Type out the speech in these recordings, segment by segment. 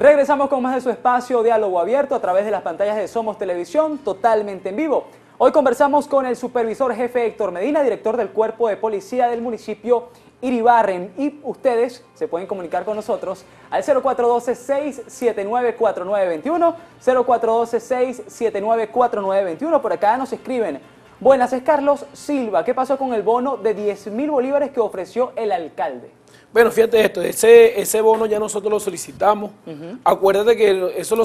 Regresamos con más de su espacio Diálogo Abierto a través de las pantallas de Somos Televisión, totalmente en vivo. Hoy conversamos con el supervisor jefe Héctor Medina, director del Cuerpo de Policía del municipio Iribarren. Y ustedes se pueden comunicar con nosotros al 0412-679-4921, 0412-679-4921. Por acá nos escriben: buenas, es Carlos Silva. ¿Qué pasó con el bono de 10.000 bolívares que ofreció el alcalde? Bueno, fíjate esto, ese bono ya nosotros lo solicitamos. Acuérdate que eso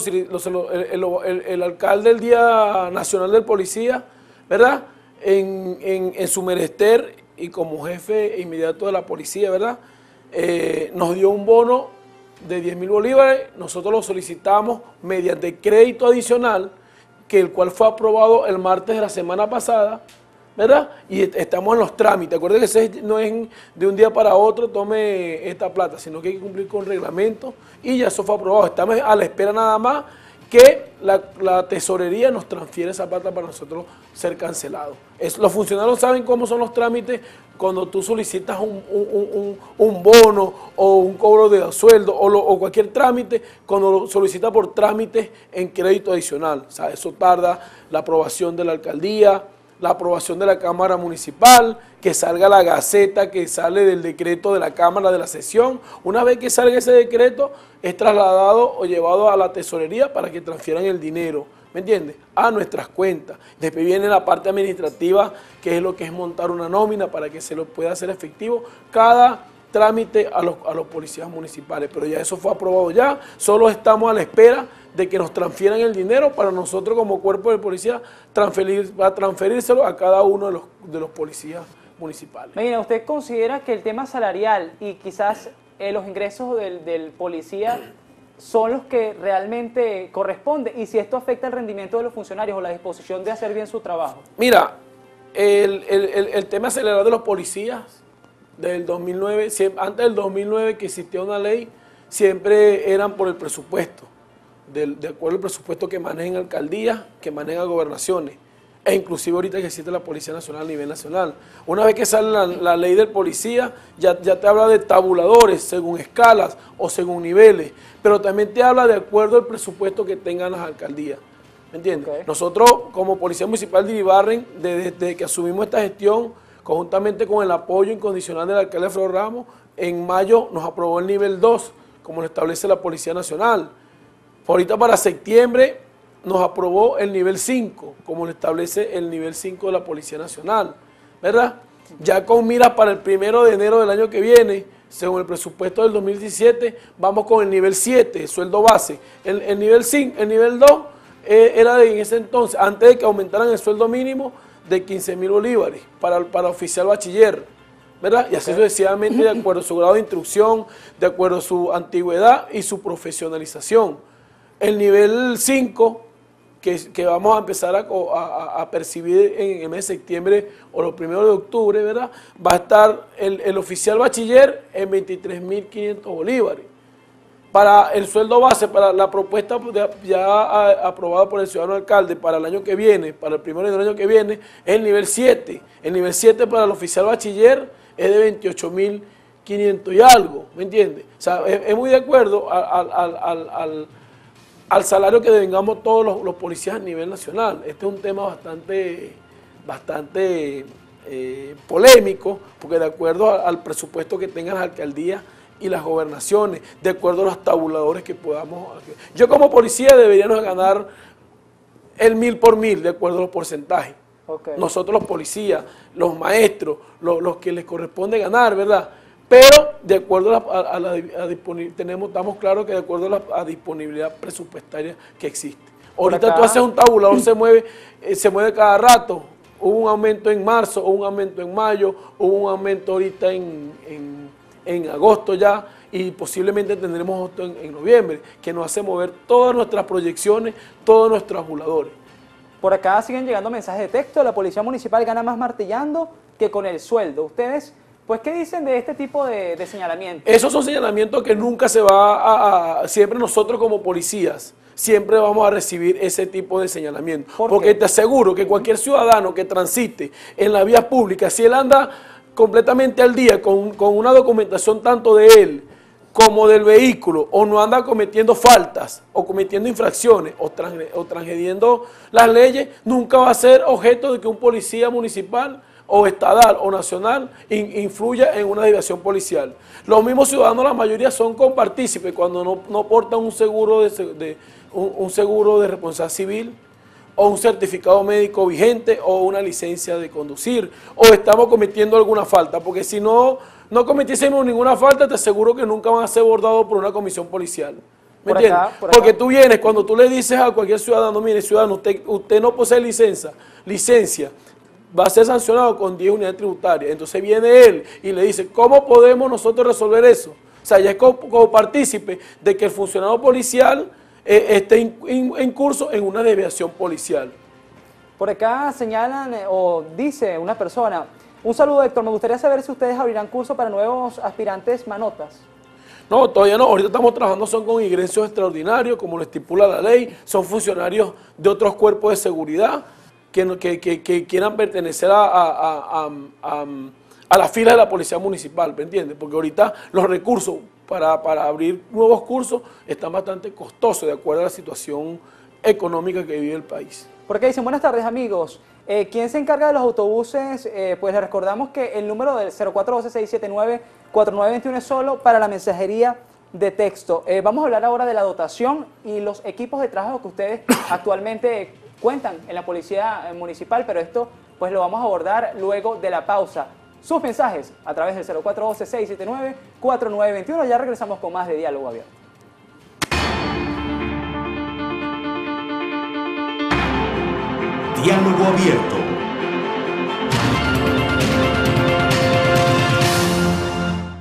el alcalde el Día Nacional del Policía, ¿verdad? En su menester y como jefe inmediato de la policía, ¿verdad? Nos dio un bono de 10.000 bolívares, nosotros lo solicitamos mediante crédito adicional, que el cual fue aprobado el martes de la semana pasada, ¿verdad? Y estamos en los trámites. Acuérdense que ese no es de un día para otro tome esta plata, sino que hay que cumplir con reglamento y ya eso fue aprobado. Estamos a la espera nada más que la tesorería nos transfiere esa plata para nosotros ser cancelados. Los funcionarios saben cómo son los trámites cuando tú solicitas un bono o un cobro de sueldo o cualquier trámite, cuando lo solicitas por trámites en crédito adicional. O sea, eso tarda la aprobación de la alcaldía, la aprobación de la Cámara Municipal, que salga la gaceta, que sale del decreto de la Cámara de la sesión. Una vez que salga ese decreto, es trasladado o llevado a la tesorería para que transfieran el dinero, ¿me entiendes?, a nuestras cuentas. Después viene la parte administrativa, que es lo que es montar una nómina para que se lo pueda hacer efectivo cada trámite a los policías municipales. Pero ya eso fue aprobado ya, solo estamos a la espera de que nos transfieran el dinero para nosotros como cuerpo de policía transferírselo a cada uno de los policías municipales. Mira, ¿usted considera que el tema salarial y quizás los ingresos del policía son los que realmente corresponden? Y si esto afecta el rendimiento de los funcionarios o la disposición de hacer bien su trabajo. Mira, el tema salarial de los policías del 2009, antes del 2009 que existía una ley, siempre eran por el presupuesto. De acuerdo al presupuesto que manejan alcaldías, que manejan gobernaciones, e inclusive ahorita que existe la Policía Nacional a nivel nacional. Una vez que sale la ley del policía, ya te habla de tabuladores, según escalas o según niveles, pero también te habla de acuerdo al presupuesto que tengan las alcaldías, ¿me entiendes? Okay. Nosotros, como Policía Municipal de Iribarren, desde que asumimos esta gestión, conjuntamente con el apoyo incondicional del alcalde Alfredo Ramos, en mayo nos aprobó el nivel 2, como lo establece la Policía Nacional. Ahorita para septiembre nos aprobó el nivel 5, como lo establece el nivel 5 de la Policía Nacional, ¿verdad? Ya con miras para el 1 de enero del año que viene, según el presupuesto del 2017, vamos con el nivel 7, sueldo base. El nivel 5, el nivel 2 era en ese entonces, antes de que aumentaran el sueldo mínimo, de 15.000 bolívares para oficial bachiller, ¿verdad? Y así sucesivamente, de acuerdo a su grado de instrucción, de acuerdo a su antigüedad y su profesionalización. El nivel 5, que vamos a empezar a percibir en el mes de septiembre o los primeros de octubre, ¿verdad?, va a estar el oficial bachiller en 23.500 bolívares. Para el sueldo base, para la propuesta ya aprobada por el ciudadano alcalde para el año que viene, para el 1 del año que viene, es el nivel 7. El nivel 7 para el oficial bachiller es de 28.500 y algo, ¿me entiendes? O sea, es muy de acuerdo al salario que devengamos todos los policías a nivel nacional. Este es un tema bastante polémico, porque de acuerdo al presupuesto que tengan las alcaldías y las gobernaciones, de acuerdo a los tabuladores que podamos. Yo como policía deberíamos ganar el 1000 por 1000, de acuerdo a los porcentajes. Okay. Nosotros los policías, los maestros, los que les corresponde ganar, ¿verdad? Pero de acuerdo a la disponibilidad, estamos claros que de acuerdo a la disponibilidad presupuestaria que existe. Ahorita tú haces un tabulador, se mueve cada rato. Hubo un aumento en marzo, hubo un aumento en mayo, hubo un aumento ahorita en agosto ya, y posiblemente tendremos otro en noviembre, que nos hace mover todas nuestras proyecciones, todos nuestros tabuladores. Por acá siguen llegando mensajes de texto: la Policía Municipal gana más martillando que con el sueldo. Ustedes, pues, ¿qué dicen de este tipo de señalamientos? Esos son señalamientos que nunca se va siempre nosotros como policías, siempre vamos a recibir ese tipo de señalamientos. Porque te aseguro que cualquier ciudadano que transite en la vía pública, si él anda completamente al día con una documentación tanto de él como del vehículo, o no anda cometiendo faltas, o cometiendo infracciones, o transgrediendo las leyes, nunca va a ser objeto de que un policía municipal o estatal o nacional influya en una desviación policial. Los mismos ciudadanos, la mayoría, son compartícipes cuando no portan un seguro un seguro de responsabilidad civil, o un certificado médico vigente, o una licencia de conducir, o estamos cometiendo alguna falta, porque si no cometiésemos ninguna falta, te aseguro que nunca van a ser abordados por una comisión policial. ¿Me entiendes? Porque tú vienes, cuando tú le dices a cualquier ciudadano, mire, ciudadano, usted no posee licencia, va a ser sancionado con 10 unidades tributarias. Entonces viene él y le dice, ¿cómo podemos nosotros resolver eso? O sea, ya es como partícipe de que el funcionario policial esté en curso en una desviación policial. Por acá señalan o dice una persona, un saludo, Héctor, me gustaría saber si ustedes abrirán curso para nuevos aspirantes manotas. No, todavía no, ahorita estamos trabajando son con ingresos extraordinarios, como lo estipula la ley, son funcionarios de otros cuerpos de seguridad que quieran pertenecer a la fila de la policía municipal, ¿me entiendes? Porque ahorita los recursos para abrir nuevos cursos están bastante costosos de acuerdo a la situación económica que vive el país. Por acá dicen, buenas tardes amigos, ¿quién se encarga de los autobuses? Pues les recordamos que el número del 0412-679-4921 es solo para la mensajería de texto. Vamos a hablar ahora de la dotación y los equipos de trabajo que ustedes actualmente cuentan en la policía municipal, pero esto pues lo vamos a abordar luego de la pausa. Sus mensajes a través del 0412-679-4921. Ya regresamos con más de Diálogo Abierto. Diálogo Abierto.